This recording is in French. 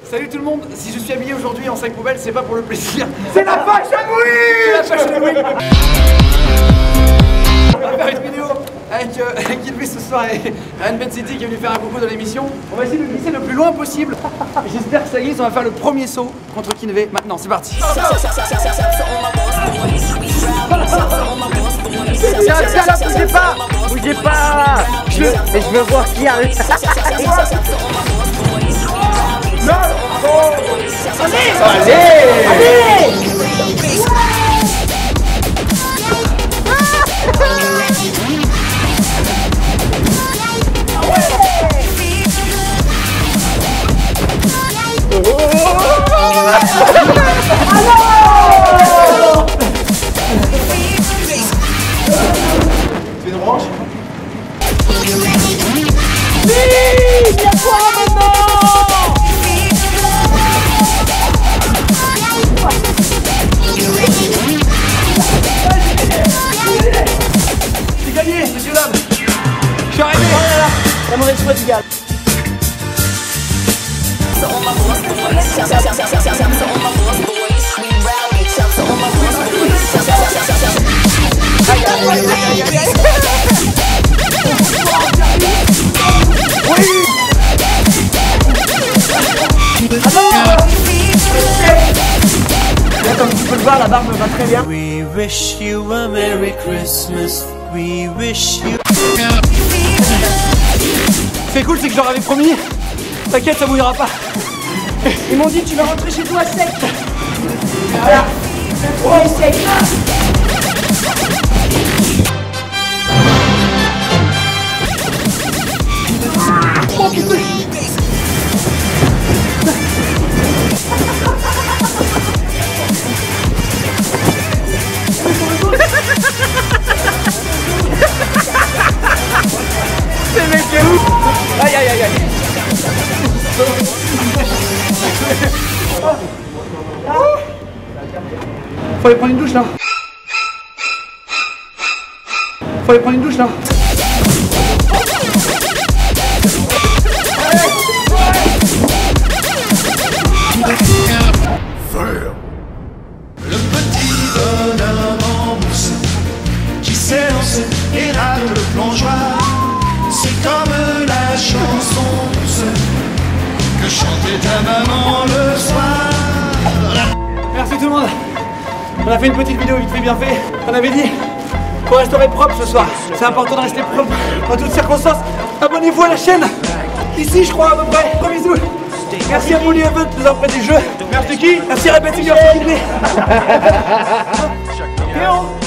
Salut tout le monde, si je suis habillé aujourd'hui en sac poubelle, c'est pas pour le plaisir. C'est la Fashion Week. C'est la Fashion Week. On va faire une vidéo avec Kilby ce soir et Anne Ben City qui est venu faire un coucou dans l'émission. On va essayer de glisser le plus loin possible. J'espère que ça glisse, on va faire le premier saut contre Kinvé. Maintenant, c'est parti. Bougez pas. Je veux voir qui arrive. Non. Allez. C'est une orange. Il y a quoi maintenant? J'ai gagné, monsieur Lab. Je suis arrivé. Oh là là, la mauvaise foi du gars. Comme tu peux le voir, la barbe me va très bien. We wish you a Merry Christmas. We wish you. C'est cool, c'est que je leur avais promis. T'inquiète, ça bouillera pas. Ils m'ont dit tu vas rentrer chez toi sec. Voilà. Oh, sec. Oh putain. C'est mec est ouf. Aïe aïe aïe aïe. Faut aller prendre une douche là. Faut aller prendre une douche là. Le petit bonhomme en mousse qui s'élance et rate le plongeoir. C'est comme la chanson douce que chantait ta maman le soir. Merci tout le monde. On a fait une petite vidéo vite fait bien fait. On avait dit qu'on resterait propre ce soir. C'est important de rester propre en toutes circonstances. Abonnez-vous à la chaîne. Ici je crois à peu près. Gros bisous. Merci à Molly Event de nous avoir prêté des jeux. Merci qui? Merci à Rebecca.